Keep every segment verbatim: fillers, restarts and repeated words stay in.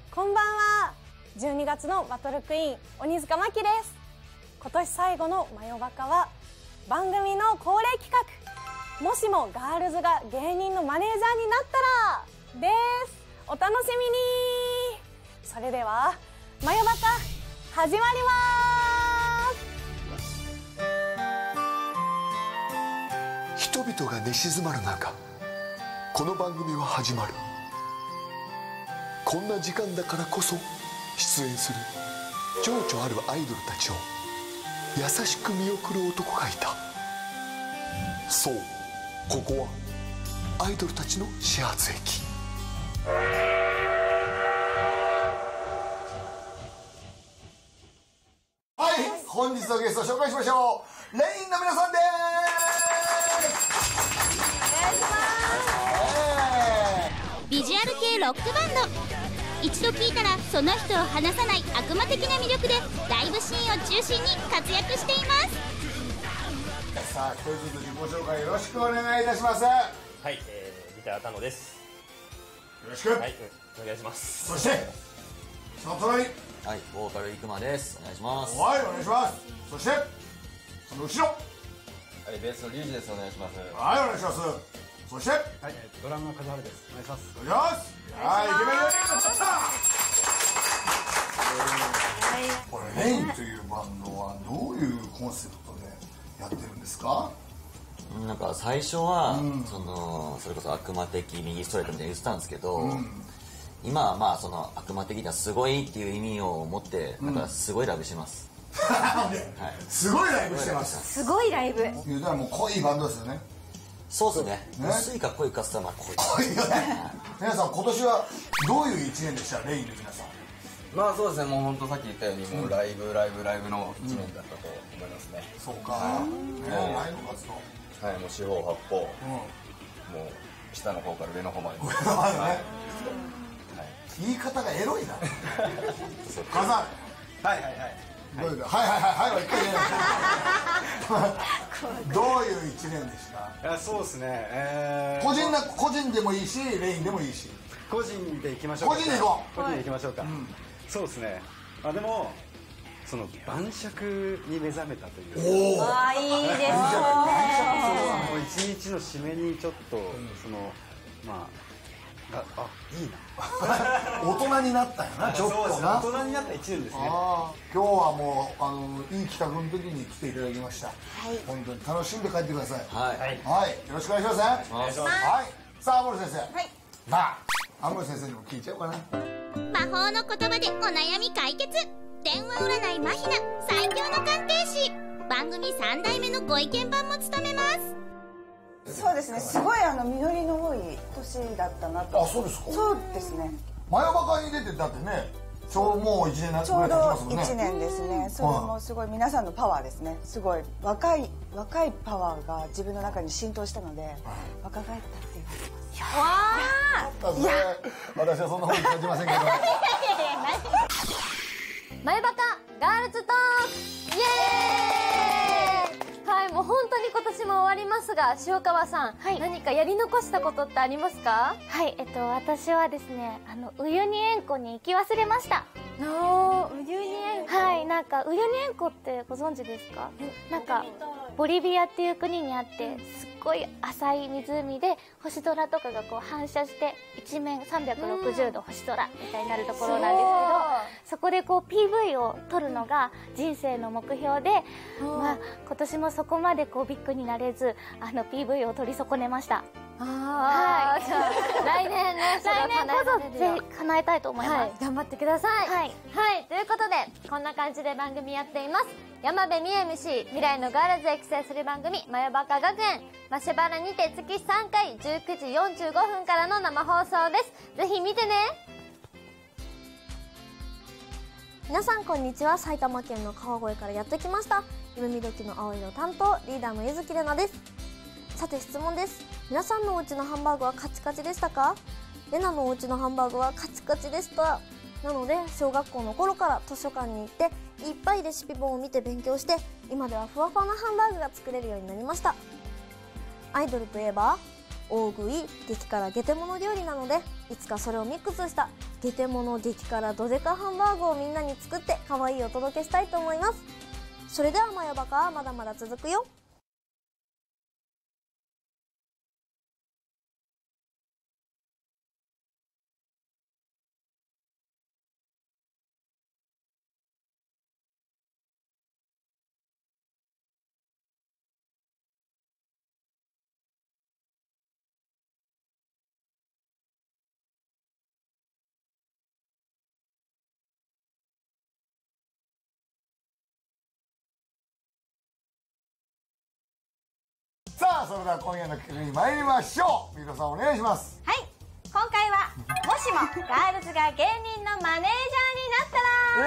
こんばんは。じゅうにがつのバトルクイーン鬼塚真希です。今年最後のマヨバカは番組の恒例企画、もしもガールズが芸人のマネージャーになったらです。お楽しみに。それではマヨバカ始まります。 人々が寝静まる中、この番組は始まる。こんな時間だからこそ出演する情緒あるアイドルたちを優しく見送る男がいた。そう、ここはアイドルたちの始発駅。はい、本日のゲストを紹介しましょう。レインの皆さんです。 ビジュアル系ロックバンド。一度聴いたらその人を離さない悪魔的な魅力でライブシーンを中心に活躍しています。 さあ、一人ずつ自己紹介よろしくお願いいたします。 はい、えー、ギター田野です。 よろしく。 はい、お願いします。 そしてその隣、 はい、ボーカル生間です。お願いします。 はい、お願いします。そしてその後ろ、 はい、ベースのリュウジです。お願いします。 はい、お願いします。そして、はい、 ドラムの風原です。お願いします。 お願いします。はい、イケメンレインがちょっと。これレインというバンドはどういうコンセプトでやってるんですか？ なんか最初は、うん、そのそれこそ悪魔的右ストレートみたいに言ってたんですけど、うん、今はまあその悪魔的にはすごいっていう意味を持って、うん、なんかすごいライブしてます。 はい、すごいライブしてます。 すごいライブ。 言うたらもう濃いバンドですよね。 そうですね。薄いか濃いかっつったらまあ濃い。 濃いよね。皆さん今年はどういう一年でした？レインの皆さん。 まあそうですね。もう本当さっき言ったようにもうライブライブライブの一年だったと思いますね。 そうか。ね、ライブ活動。 はい、もう四方八方。もう下の方から上の方まで。 上の方までね。言い方がエロいな。カザン。はいはいはい。はいはいはいはいはい。どういう一年でした？ いや、そうですね、えー、 個人な個人でもいいしレインでもいいし、 個人でいきましょうか。 個人でいこう個人でいきましょうか、はい、うん、そうですね。あ、でもその晩酌に目覚めたという。 おお、いいですね。 もう一日の締めにちょっと、うん、そのまああ、あ、いいな。 大人になったよな、ちょっとな。 大人になった一年ですね。 今日はもうあのいい企画の時に来ていただきました。はい。本当に楽しんで帰ってください。 はい。 はい。よろしくお願いします。お願いします。はい。さあ、アモル先生。はい。まあ、アモル先生にも聞いちゃおうかな。 魔法の言葉でお悩み解決。電話占いマヒナ最強の鑑定士。番組さんだいめのご意見番も務めます。 そうですね、すごいあの実りの多い年だったなと。 あ、そうですか。 そうですね。 マヨバカに出てだってね、ちょうどもういちねんなちょうどいちねんですね。それもすごい皆さんのパワーですね。すごい若い若いパワーが自分の中に浸透したので、若返ったって言われます。 わあ。いや、私はそんな風に感じませんけど。 マヨバカガールズトーク、イエーイ。はい、もう本当に今年も終わりますが、塩川さん、はい、何かやり残したことってありますか？ はい、えっと私はですね、あのウユニ塩湖に行き忘れました。 おー、ウユニ塩湖。 はい、なんかウユニ塩湖ってご存知ですか？なんかボリビアっていう国にあって、すっごい浅い湖で星空とかがこう反射して一面さんびゃくろくじゅうど星空みたいになるところなんですけど、そこでこう ピーブイ を撮るのが人生の目標で、まあ今年もそこまでこうビッグになれず、あの ピーブイ を撮り損ねました。 あ、はい、じゃあ来年ね、 来年こそぜひ叶えたいと思います、はい、 頑張ってください。 はい、 はい、ということでこんな感じで番組やっています。山辺美 エムシー、未来のガールズを育成する番組マヨバカ学園、マシュバラにて月さんかいじゅうくじよんじゅうごふんからの生放送です。ぜひ見てね。皆さんこんにちは。埼玉県の川越からやってきました、夢見時の青いの担当リーダーの柚月玲奈です。さて質問です。皆さんのお家のハンバーグはカチカチでしたか？レナのお家のハンバーグはカチカチでした。なので小学校の頃から図書館に行っていっぱいレシピ本を見て勉強して、今ではふわふわなハンバーグが作れるようになりました。アイドルといえば大食い激辛ゲテモノ料理なので、いつかそれをミックスしたゲテモノ激辛ドデカハンバーグをみんなに作って可愛いお届けしたいと思います。それではまよバカはまだまだ続くよ。 さあそれでは今夜の企画に参りましょう。みひろさんお願いします。 はい、今回はもしもガールズが芸人のマネージャーになったら、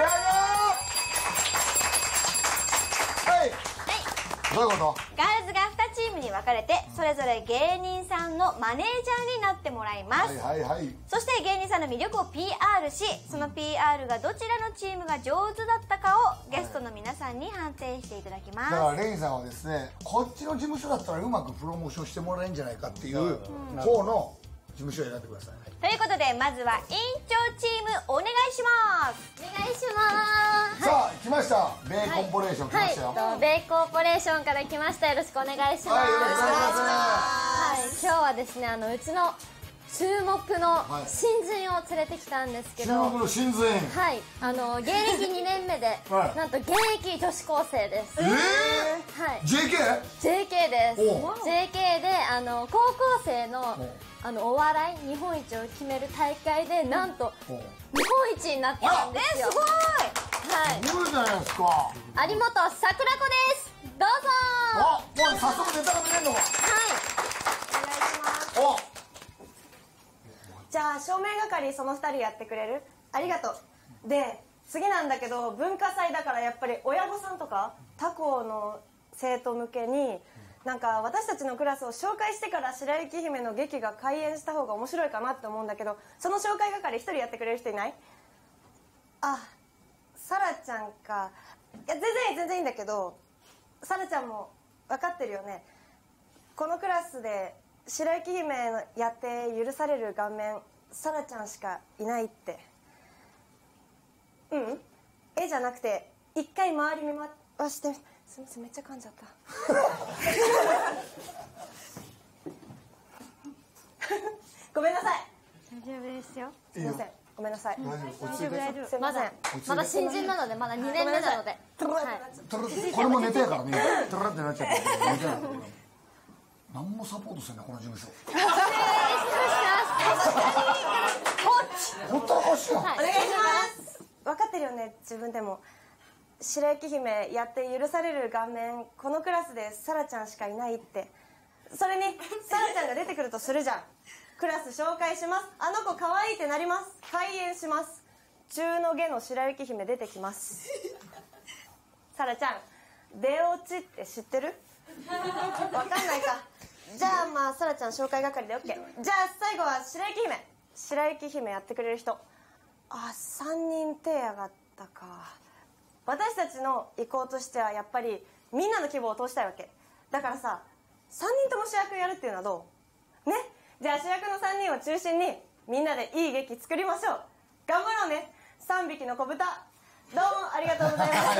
はい、どういうこと？ ガールズがにチームに分かれてそれぞれ芸人さんのマネージャーになってもらいます。 はいはいはい。 そして芸人さんの魅力を ピーアール し、その ピーアール がどちらのチームが上手だったかをゲストの皆さんに判定していただきます。 だからレインさんはですね、こっちの事務所だったらうまくプロモーションしてもらえるんじゃないかっていう方の事務所を選んでください。 ということでまずは委員長チームお願いします。 お願いします。 さあ来ました、ベーコンポレーション来ましたよ。 はい、ベーコンポレーションから来ました。よろしくお願いします。 はい、よろしくお願いします。 はい、今日はですね、あのうちの注目の新人を連れてきたんですけど、 注目の新人、 はい、あの芸歴にねんめで、 はい、 なんと現役女子高生です。 えー、 はい、 ジェーケー？ ジェーケー です。ジェーケー であの高校生のあのお笑い日本一を決める大会でなんと日本一になったんですよ。 え、すごい。 はい。 すごいじゃないですか。 有本さくら子です。どうぞ。 あ、もう早速ネタが見れるのか。はい。 お願いします。 お。 じゃあ照明係そのふたりやってくれる？ありがとう。で次なんだけど、文化祭だからやっぱり親御さんとか他校の生徒向けになんか私たちのクラスを紹介してから白雪姫の劇が開演した方が面白いかなって思うんだけど、その紹介係一人やってくれる人いない？あ、サラちゃんか。いや全然いい全然いいんだけど、サラちゃんも分かってるよね。このクラスで白雪姫やって許される顔面サラちゃんしかいないって。うん、絵じゃなくて一回周り見回して。すみません、めっちゃ噛んじゃったごめんなさい。 大丈夫ですよ。 すみません、ごめんなさい。 大丈夫大丈夫。 まだまだ新人なので、まだにねんめなので。 これもネタやからね。トラってなっちゃった。何もサポートしてんなこの事務所。ほったらかしやん。 お願いします。分かってるよね、自分でも。白雪姫やって許される顔面このクラスでサラちゃんしかいないって。それにサラちゃんが出てくるとするじゃん。クラス紹介します、あの子可愛いってなります、開演します、中の下の白雪姫出てきますサラちゃん出落ちって知ってる？わかんないか。じゃあまあサラちゃん紹介係で OK。 じゃあ最後は白雪姫。白雪姫やってくれる人。あ、さんにん手上がったか。私たちの意向としてはやっぱりみんなの希望を通したいわけだからさ、さんにんとも主役やるっていうのはどう？ね。じゃあ主役のさんにんを中心にみんなでいい劇作りましょう。頑張ろうね。さんびきの子豚、どうもありがとうございました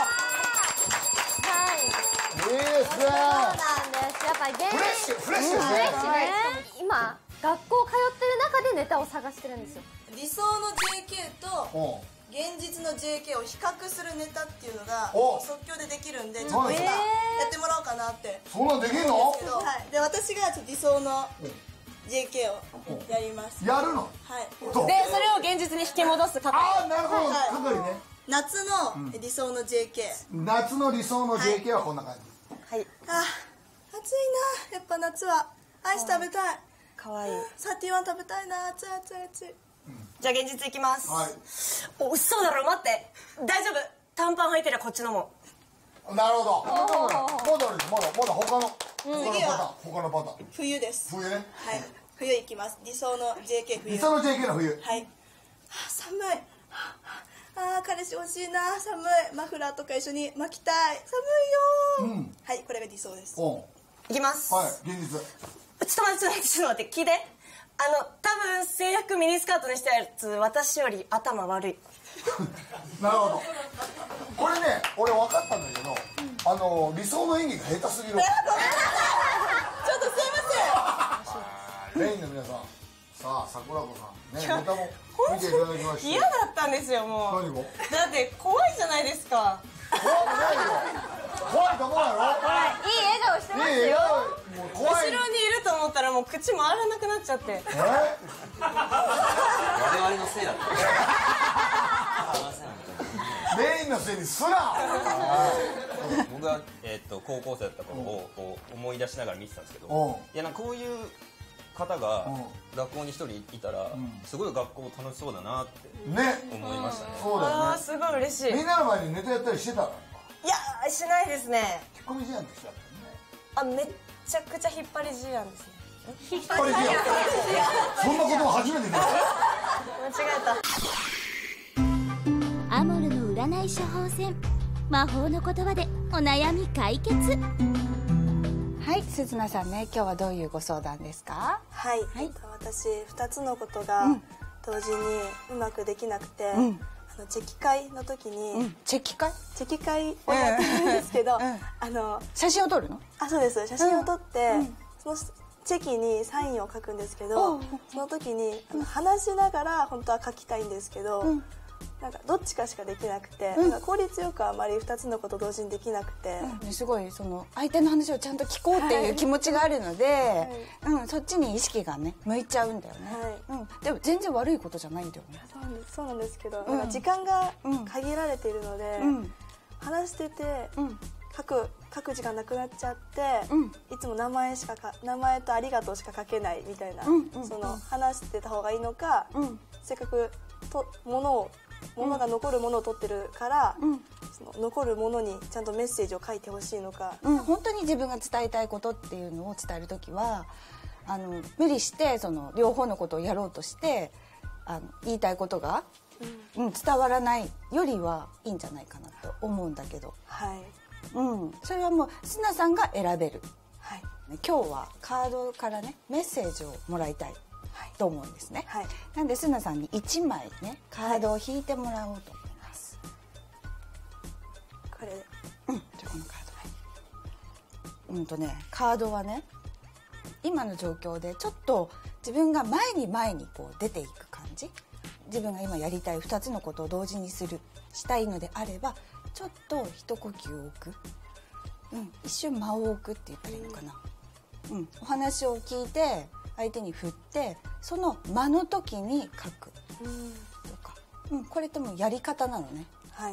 はい、 いいですね。 そうなんです。やっぱ芸人フレッシュフレッシュですね。 フレッシュね。今学校通ってる中でネタを探してるんですよ。 理想の ジェーケー と現実の ジェーケー を比較するネタっていうのが即興でできるんで、ちょっと今やってもらおうかなって。 そんなんできるの？ はい。で私がちょっと理想の ジェーケー をやります。 やるの？ はい。 でそれを現実に引き戻す係。 ああ、なるほど、係ね。 夏の理想の ジェーケー。 夏の理想の ジェーケー はこんな感じ。 はい。あ、暑いな。やっぱ夏はアイス食べたい。 かわいい。 サーティワン食べたいな。熱い熱い熱い。 じゃあ現実いきます。 はい。 お、嘘だろ、待って。大丈夫。短パン履いてりゃこっちのも。 なるほど。まだまだまだまだ他の次は他のパターン。 冬です。 冬ね。 はい。冬いきます。理想の ジェーケー 冬。 理想の ジェーケー の冬。 はい。寒い。ああ、彼氏欲しいな。寒い。マフラーとか一緒に巻きたい。寒いよ。うん。はい、これが理想です。 おう。 いきます。 はい、現実。 ちょっと待ってちょっと待ってちょっと待って聞いて。あの多分制服ミニスカートにしたやつ私より頭悪い。 なるほど。これね俺分かったんだけど、あの理想の演技が下手すぎる。 ちょっとすいません。メインの皆さん、さあ桜子さんね、ネタも見ていただきまして。 嫌だったんですよもう。 何が？ だって怖いじゃないですか。 怖くないよ。怖いとこやろ。 いい笑顔してますよ。 いい笑顔。 後ろにいると思ったらもう口回らなくなっちゃって。え？ 我々のせいだった。 メインのせいにすな。 僕が、えー、と高校生だった頃をこう思い出しながら見てたんですけど、いやなんかこういう方が学校に一人いたらすごい学校楽しそうだなって思いましたね。 そうだよね。 あーすごい嬉しい。 みんなの前にネタやったりしてたの？ いやしないですね。 引っ込み思案でしたあ、めっちゃくちゃ引っ張り思案ですね。 引っ張り思案。そんなことも初めてだ。 間違えた。アモルの占い処方箋、魔法の言葉でお悩み解決。 はい、鈴名さんね、今日はどういうご相談ですか？ はい、はい、私ふたつのことが同時にうまくできなくて、うん、あのチェキ会の時に、うん、 チェキ会チェキ会をやってるんですけど、うん、あの写真を撮るの？ あ、そうです。写真を撮って、うん、そのチェキにサインを書くんですけど、その時にあの話しながら本当は書きたいんですけど、うん、なんかどっちかしかできなくて、うん、なんか効率よくあまりふたつのこと同時にできなくて、 うん、すごいその相手の話をちゃんと聞こうっていう気持ちがあるので、はい、うん、そっちに意識がね向いちゃうんだよね、はい、うん、でも全然悪いことじゃないんだよね。 そうなんです、そうなんですけど、うん、なんか時間が限られているので、うん、話してて、うん、書く書く時間なくなっちゃって、うん、いつも名前しかか名前とありがとうしか書けないみたいな、うんうん、その話してた方がいいのか、うん、せっかくと物を物が残るものを取ってるから、うん、その残るものにちゃんとメッセージを書いてほしいのか、 うん、本当に自分が伝えたいことっていうのを伝えるときはあの無理してその両方のことをやろうとしてあの言いたいことが、うんうん、伝わらないよりはいいんじゃないかなと思うんだけど、はい、うん、それはもうスナさんが選べる、はい、今日はカードからねメッセージをもらいたいと思うんですね、はい、なんでスナさんにいちまいねカードを引いてもらおうと思います、 はい、これで、 うん、じゃあこのカード、はい、うんとねカードはね今の状況でちょっと自分が前に前にこう出ていく感じ、自分が今やりたいふたつのことを同時にするしたいのであればちょっと一呼吸を置く、うん、一瞬間を置くって言ったらいいのかな、うん、お話を聞いて相手に振ってその間の時に書くとか、うん、これってもうやり方なのね。はい。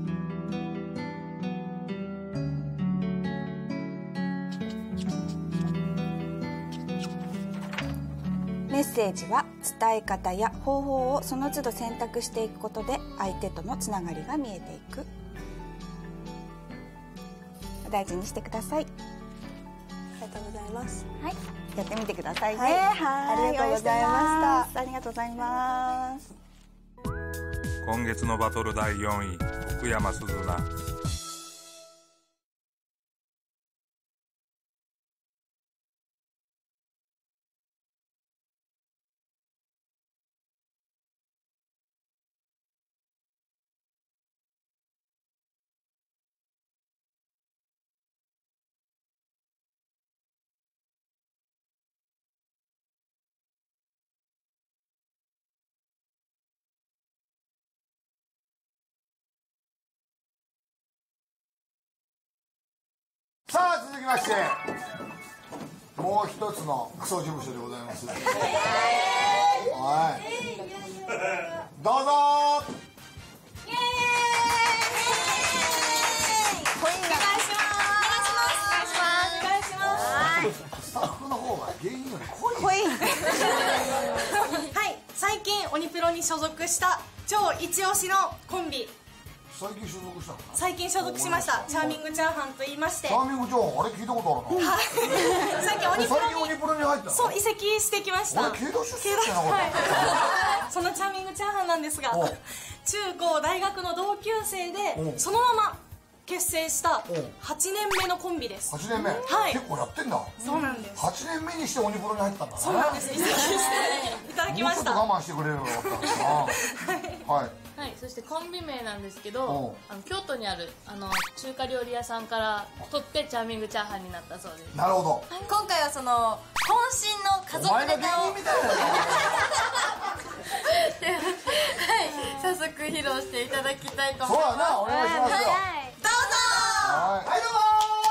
メッセージは伝え方や方法をその都度選択していくことで相手とのつながりが見えていく。大事にしてください。 ありがとうございます。 はい。やってみてくださいね。 はい、 ありがとうございました。ありがとうございます。 今月のバトルだいよんい、福山鈴菜。 さあ続きましてもう一つのクソ事務所でございます。はい、どうぞ。 イエーイ。お願いしますお願いしますお願いします。 スタッフの方が芸人より濃い。 濃い。 はい、最近オニプロに所属した超一押しのコンビ。 最近所属したの？ 最近所属しました。チャーミングチャーハンと言いまして。 チャーミングチャーハン、あれ聞いたことあるな。はい。 最近オニプロに。 最近オニプロに入ったの？ そう、移籍してきました。 あれ慶応出身じゃなかった？ そのチャーミングチャーハンなんですが、中高大学の同級生でそのまま結成したはちねんめのコンビです。 はちねんめ、 はい、 結構やってんだ。 そうなんです。 はちねんめにして鬼プロに入ったんだね。 そうなんです。移籍していただきました。 もうちょっと我慢してくれるのがよかったな。はいはい、そしてコンビ名なんですけど、あの京都にあるあの中華料理屋さんから取ってチャーミングチャーハンになったそうです。 なるほど、はい、 今回はその渾身の家族ネタをはい、早速披露していただきたいと思います。 そうだな、お願いしますよ。はい、 どうぞ。 はい、はい、どうも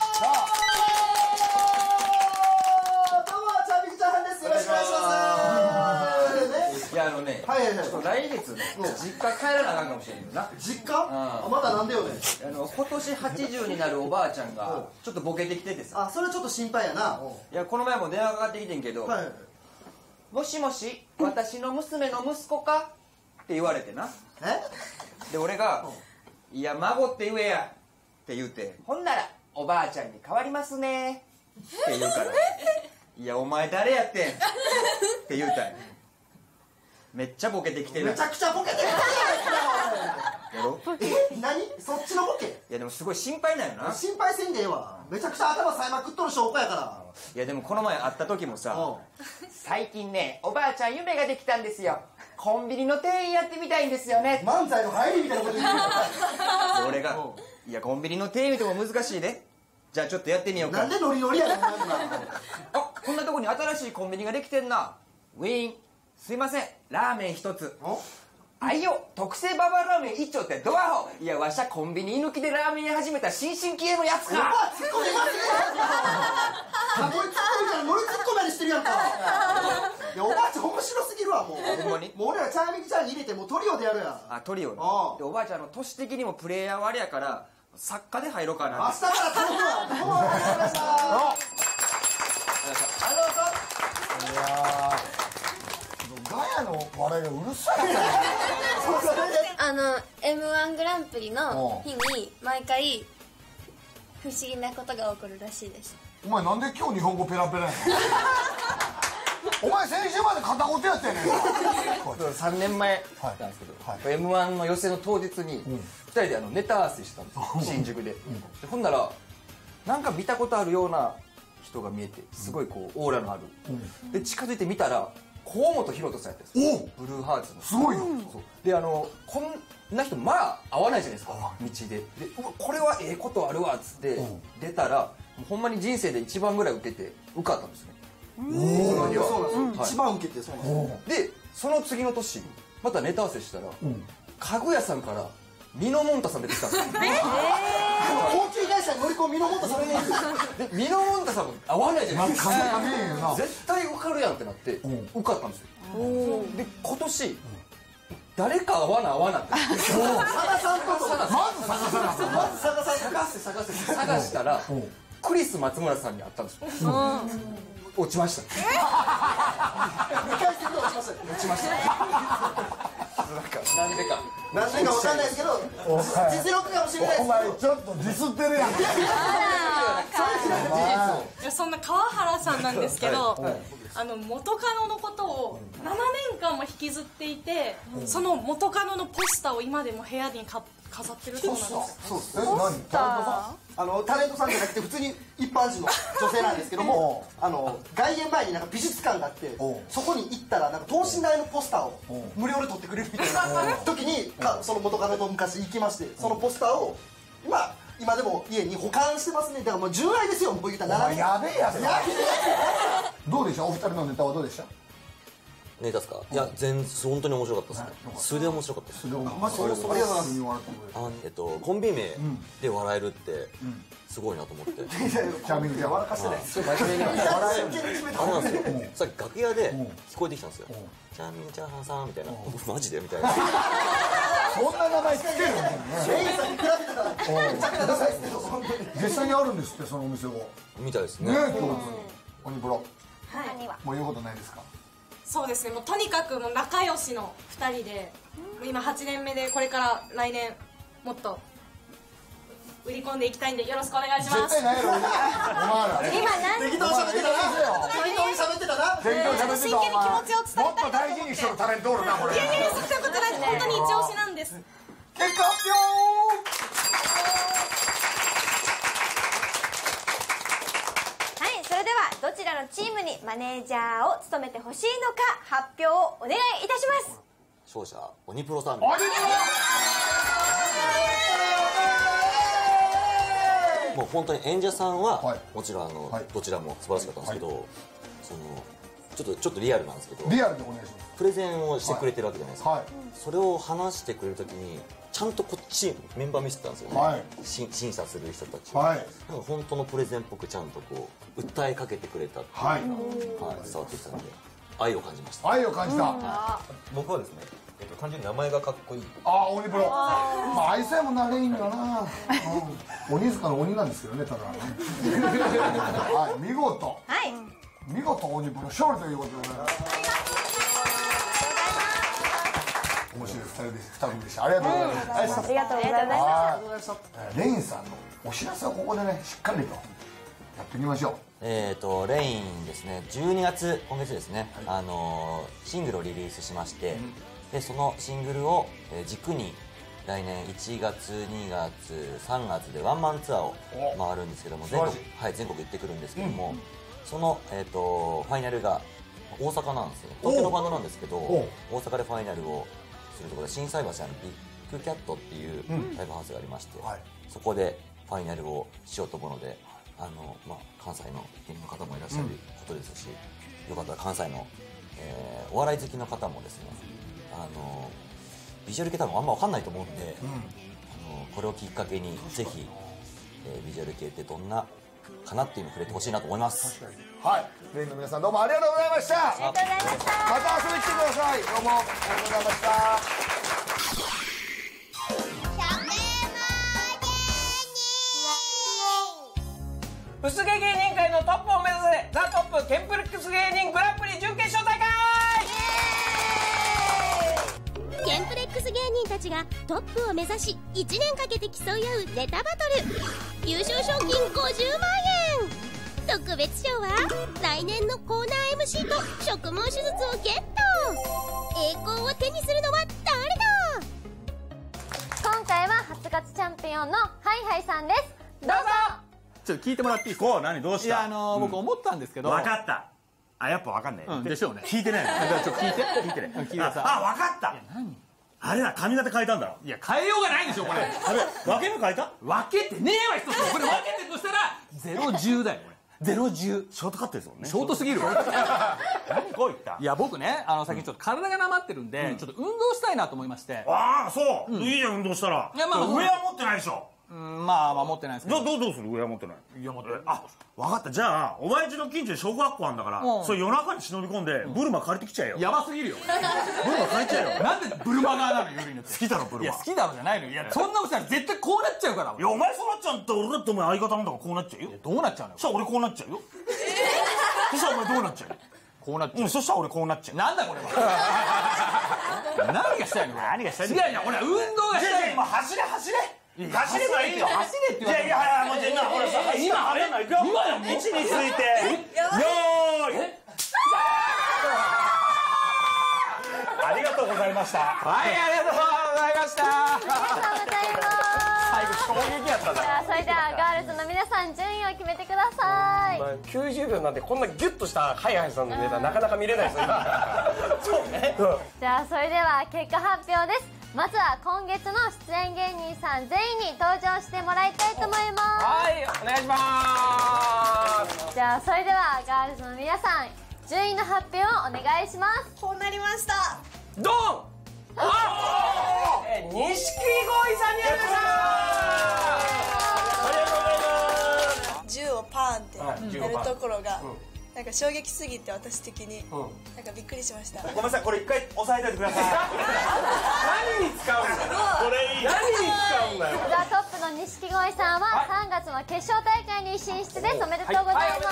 ー。どうもチャーミングチャーハンです。よろしくお願いします。 いやあのね、はいはいはい、ちょっと来月ね、実家帰らなあかんかもしれんよな。 実家？あ、まだなんでよね。 あの今年はちじゅうになるおばあちゃんがちょっとボケてきててさ。 あ、それちょっと心配やな。 いやこの前も電話かかってきてんけど、はい、もしもし私の娘の息子かって言われてな。え？で俺がいや孫って言えやって言うて、ほんならおばあちゃんに変わりますねって言うからいやお前誰やってんって言うたんや。めっちゃボケてきてる。 めちゃくちゃボケてきてるやろ。 え、何？そっちのボケ？ いやでもすごい心配なんよな。 心配せんでええわ。めちゃくちゃ頭さえまくっとる証拠やから。 いやでもこの前会った時もさ、最近ねおばあちゃん夢ができたんですよ、コンビニの店員やってみたいんですよね。 漫才の入りみたいなこと言うの俺がいやコンビニの店員でも難しいね、じゃあちょっとやってみようか。 なんでノリノリやねん。あ、 こんなとこに新しいコンビニができてんな。ウィーン、すいませんラーメン一つ。あいよ特製ババラーメン一丁ってどうやほ。いやわしゃコンビニ居抜きでラーメン屋始めた新進気鋭のやつか。 おばあツッコミますね。タモリツッコミからノリツッコミにしてるやんか。いやおばあちゃん面白すぎるわもう。 ほんまにもう俺らチャーミングチャーに入れてもうトリオでやるやん。 あ、トリオね。でおばあちゃんの年的にもプレイヤーはあれやから作家で入ろうかな。 明日から頼むわ。どうもありがとうございました。ありがとうございます。いやガヤの笑いがうるさいな。 あの エムワン グランプリの日に毎回不思議なことが起こるらしいです。 お前なんで今日日本語ペラペラやの？お前先週まで片言やってんねん。 さんねんまえなんですけど、はい、エムワン の予選の当日にふたりであのネタ合わせしてたんですよ、新宿で。でほんならなんか見たことあるような人が見えて、すごいこうオーラのある、うん、で近づいてみたら河本大翔さんやったんですよ、ブルーハーツの。 すごいよ。 であのこんな人まあ会わないじゃないですか、道で。でこれはええことあるわっつって出たら、もうほんまに人生で一番ぐらい受けて受かったんですね。 その日はそうなんですよ、一番受けて。そうなんですでその次の年またネタ合わせしたら、家具屋さんからミノモンタさん出てきたんですよ。 高級会社に乗り込むミノモンタさんでミノモンタさんも合わないじゃないですか。 か絶対受かるやんってなって受かったんですよ。で今年誰か合わな合わなって探さんとまず探さなまず探さ探して探して探したらクリス松村さんに会ったんですよ。落ちました。にかい戦で落ちました。落ちました。なんでかなんでかわかんないですけど実力かもしれないです。お前ちょっとディスってるやん。 いやそんな川原さんなんですけど、あの元カノのことをななねんかんも引きずっていて、その元カノのポスターを今でも部屋にか飾ってるそうなんですよ。 そうですね。何？タレントさん？あのタレントさんじゃなくて普通に一般人の女性なんですけども、あの外苑前になんか美術館があって、そこに行ったらなんか等身大のポスターを無料で撮ってくれるみたいな時にその元カノと昔行きまして、そのポスターを今今でも家に保管してますね。だからもう純愛ですよ。僕言ったらやべえやつ。どうでした？お二人のネタはどうでした？ ネタですか？いや全然本当に面白かったですね。素で面白かったです。 素で面白かった。ありがとうございます。 あのえっとコンビ名で笑えるってすごいなと思って。 チャーミングで笑かしてない。 あれなんですよ。さっき楽屋で聞こえてきたんですよ。チャーミングチャーハンさんみたいな。マジでみたいな。 そんな名前つけるの？店員さんに比べたらめちゃくちゃダサいですけど、実際にあるんですってそのお店を。 みたいですね。 ね、鬼プロ。 はい。 もう言うことないですか？ そうですね。もうとにかくもう仲良しのふたりで、今はちねんめでこれから来年もっと売り込んでいきたいんでよろしくお願いします。 絶対ないやろ。お前ら。 今何？ 適当に喋ってたな。適当に喋ってたな。 真剣に気持ちを伝えたい。 もっと大事にしとるタレントおるなこれ。 いやいやそんなことないです。本当に一押しなんです。 結果発表。 らのチームにマネージャーを務めてほしいのか発表をお願いいたします。 勝者鬼プロさん。もう本当に演者さんはもちろんあのどちらも素晴らしかったんですけど、そのちょっとちょっとリアルなんですけど、 リアルでお願いします。 プレゼンをしてくれてるわけじゃないですか。それを話してくれるときにちゃんとこっちメンバー見せてたんですよね。はい、審査する人たちは、はい、なんか本当のプレゼンっぽくちゃんとこう訴えかけてくれたっていうのが、はい、伝わってきたので愛を感じました。 愛を感じた。 僕はですね、えっと単純に名前がかっこいい。 ああ、鬼プロ。まあ愛さえもなれいいんだな。鬼塚の鬼なんですけどね、ただ。はい、見事。はい。見事鬼プロ勝利ということでございます。面白いふたりでふた組でした。ありがとうございます。 ありがとうございました。 レインさんのお知らせをここでねしっかりとやっていきましょう。 えっとレインですね、じゅうにがつ、今月ですね、あのシングルをリリースしまして、でそのシングルを軸に来年いちがつ、にがつ、さんがつでワンマンツアーを回るんですけども、全国、はい、全国行ってくるんですけども、その、えー、とファイナルが大阪なんですよね。東京のバンドなんですけど、大阪でファイナルをするところで心斎橋のビッグキャットっていうライブハウスがありまして、そこでファイナルをしようと思うので、あの、まあ、関西の芸人の方もいらっしゃることですし、よかったら関西の、えーお笑い好きの方もですね、あのビジュアル系多分あんま分かんないと思うんで、あのこれをきっかけにぜひ、えービジュアル系ってどんなかなっていうのを触れてほしいなと思います。 はい、レインの皆さんどうもありがとうございました。 ありがとうございました。 また遊びに来てください。どうもありがとうございました。 薄毛芸人界のトップを目指せザ・トップケンプレックス芸人グランプリ準決勝大会。 ケンプレックス芸人たちがトップを目指しいちねんかけて競い合うネタバトル。優勝賞金ごじゅうまんえん。特別賞は来年のコーナー エムシー と植毛手術をゲット。栄光を手にするのは誰だ。 今回は初勝チャンピオンのハイハイさんです。どうぞ。 ちょっと聞いてもらっていいですか。 こう何どうした。 いやあのー僕思ったんですけど。 分かった。あ、やっぱ分かんない。 うんでしょうね。 聞いてないの。 じゃあちょっと聞いて聞いてね。 聞いてください。 あ、分かった。 何。 あれだ、髪型変えたんだろ。 いや変えようがないでしょこれ。 あれ分け目変えた。 分けてねえわ一つ。これ分けてるとしたらゼロじゅうだよこれ。ゼロじゅう。 ショートカットですもんね。 ショートすぎるわ。 何こう言った。 いや僕ね、あの最近ちょっと体がなまってるんで、ちょっと運動したいなと思いまして。 ああそう。いいじゃん運動したら。 いやまあ上は持ってないでしょ。 うんまあまあ持ってないですけど。 どどうする上は持ってない。 いや持ってない。 あ、分かった。じゃあお前んちの近所に小学校あんだから、それ夜中に忍び込んでブルマ借りてきちゃえよ。 やばすぎるよ。 ブルマ借りちゃえよ。 なんでブルマ側なの夜になって。 好きだろブルマ。 いや好きだろじゃないの。いやそんなことしたら絶対こうなっちゃうから。 いやお前そうなっちゃうんだったら俺だってお前相方なんだからこうなっちゃうよ。 どうなっちゃうのよ。 そしたら俺こうなっちゃうよ。そしたらお前どうなっちゃうよ。 こうなっちゃう。 そしたら俺こうなっちゃう。 なんだこれは。何がしたいの。 何がしたいの。 違ういや俺は運動がしたい。 今走れ走れ。走ればいいよ。 走れって言われて。 いやいやもうじゃあ今俺さ今走らないか。今や位置について。よーい。ありがとうございました。 はいありがとうございました。 ありがとうございます。 最後衝撃やったな。 じゃあそれではガールズの皆さん順位を決めてください。 まあきゅうじゅうびょうなんでこんなギュッとしたハイハイさんのネタなかなか見れないですよ。そうね。 じゃあそれでは結果発表です。まずは今月の出演芸人さん全員に登場してもらいたいと思います。 はいお願いします。 じゃあそれではガールズの皆さん順位の発表をお願いします。 こうなりました。 ドン。あえ錦鯉さんになりました。ありがとうございます。 銃をパーンってやるところがなんか衝撃すぎて私的になんかびっくりしました。 ごめんなさいこれ一回押さえておいてください。 何に使うんだよ。これいい。何に使うんだよ。 ザ・トップの錦鯉さんはさんがつの決勝大会に進出です。おめでとうございます。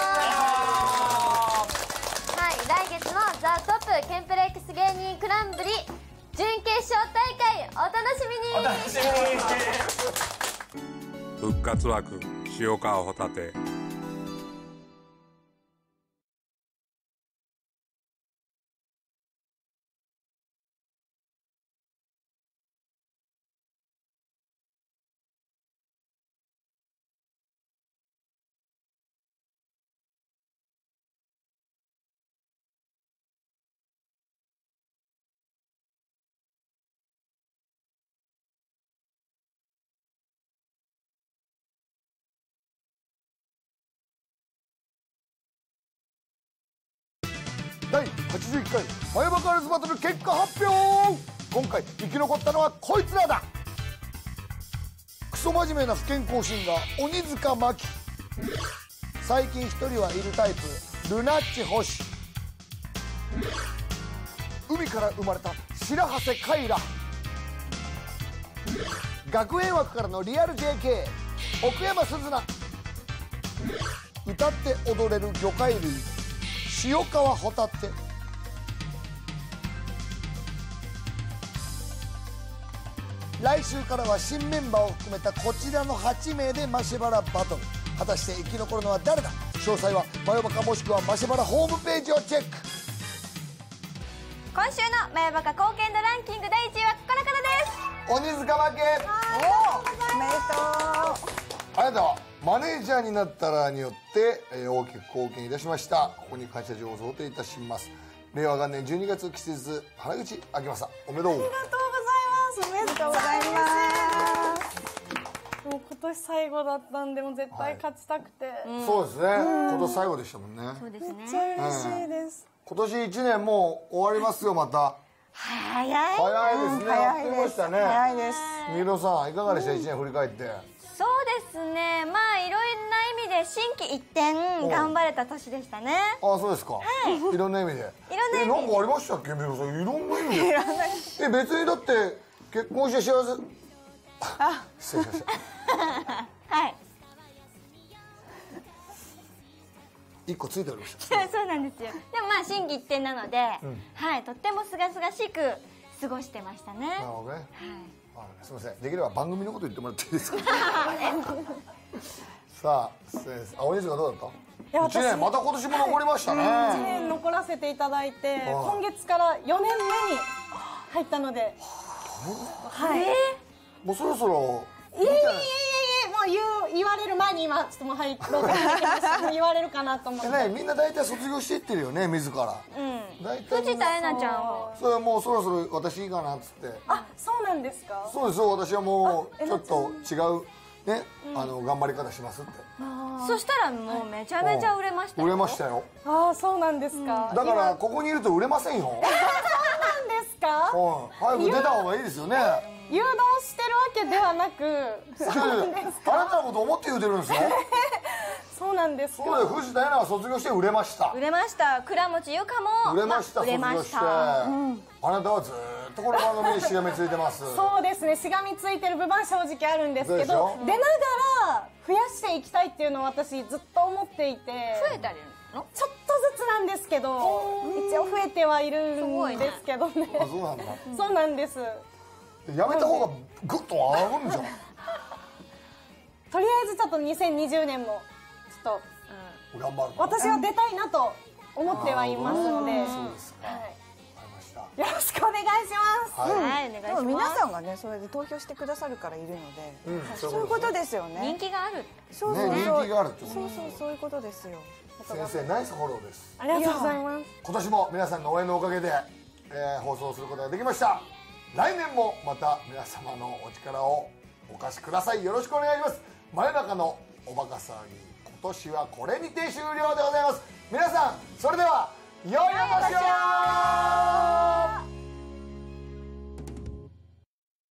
はい来月のザ・トップケンプレックス芸人グランプリ準決勝大会お楽しみに。 お楽しみに。 復活枠塩川ホタテ。 だいはちじゅういっかいマヨバカールズバトル結果発表。今回生き残ったのはこいつらだ。クソ真面目な不健康シンガー鬼塚真紀、最近一人はいるタイプルナッチ星、海から生まれた白羽瀬カイラ、学園枠からのリアル ジェーケー 奥山鈴菜、歌って踊れる魚介類塩川ホタテ、来週からは新メンバーを含めたこちらのはちめいでマシェバラバトル。果たして生き残るのは誰だ。詳細はマヨバカもしくはマシェバラホームページをチェック。 今週のマヨバカ貢献度ランキングだいいちいはこの方です。 鬼塚真紀。 おめでとう。 あなたはマネージャーになったらによって、えー大きく貢献いたしました。ここに感謝状を贈呈いたします。令和元年じゅうにがつ期せず原口あきまさおめでとう。 ありがとうございます。おめでとうございます。もう今年最後だったんで、もう絶対勝ちたくて、 うんそうですね、今年最後でしたもんね。 そうですね。 めっちゃ嬉しいです、 今年いちねんもう終わりますよ。また早い早いですね。 早いですあっという間でしたね。 早いです。 みひろさんいかがでしたいちねん振り返って。 そうですね、まあいろんな意味で心機一転頑張れた年でしたね。 ああそうですか、 はいいろんな意味で。 いろんな意味でえなんかありましたっけみひろさん。いろんな意味でいろんなえ別にだって結婚して幸せあ失礼しましたはい一個ついておりましたそうなんですよ。でもまあ心機一転なので、 うんはいとっても清々しく過ごしてましたね。 なるほどね、あすみません、できれば番組のこと言ってもらっていいですかさあ先生、あ鬼塚どうだったいやいちねんまた今年も残りましたね。 いちねん残らせていただいて、 はい今月からよねんめに入ったので、はい、 もうそろそろいえいえいえいえ、もう言う言われる前に今ちょっともう入ろうかなってました。もう言われるかなと思って、 ね、みんな大体卒業していってるよね自ら。 うん大体藤田えなちゃんはそれはもうそろそろ私いいかなっつって。 あ、そうなんですか。 そうですよ、私はもうあちょっと違うね、 うんあの頑張り方しますって。 そしたらもうめちゃめちゃ売れましたよ。 売れましたよ。 ああ、そうなんですか。 だからここにいると売れませんよ。 そうなんですか。 うん、早く出た方がいいですよね。 誘導してるわけではなく、そうなんですか。 あなたのこと思って言うてるんですよ。 そうなんですか。 そうだよ、藤田えなは卒業して売れました。 売れました。倉持ゆかも売れました、 売れま卒業して、 した。 うんあなたはずーっとこの番組にしがみついてます。 そうですね、しがみついてる部分は正直あるんですけでしょど、出ながら増やしていきたいっていうのを私ずっと思っていて、 増えたりのちょっとずつなんですけど、一応増えてはいるんですけどね。 あ、そうなんだ。 そうなんです。 やめた方がグッと上がるんじゃん。 とりあえずちょっとにせんにじゅうねんもちょっと、 頑張る。 私は出たいなと思ってはいますので、 そうですか。 よろしくお願いします。 はい、お願いします。 でも皆さんがね、それで投票してくださるからいるので、 うんそういうことですよね。 人気がある。 そうそうそう、 ね人気があるってことそうそうそういうことですよ。 先生ナイスフォローです。 ありがとうございます。 今年も皆さんの応援のおかげで、えー放送することができました。来年もまた皆様のお力をお貸しください。よろしくお願いします。真夜中のおバカ騒ぎ、今年はこれにて終了でございます。皆さんそれでは良いお年を。